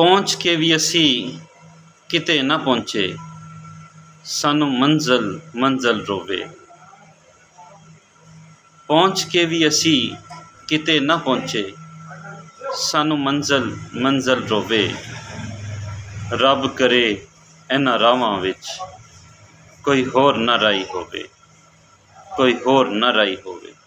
पहुँच के भी असी किते ना पहुँचे, सानू मंजिल मंजिल रोवे। पहुँच के भी असी किते ना पहुँचे, सानू मंजिल मंजिल रोवे। रब करे इन्हां रावां विच कोई होर ना राही होवे, कोई होर ना राही होवे।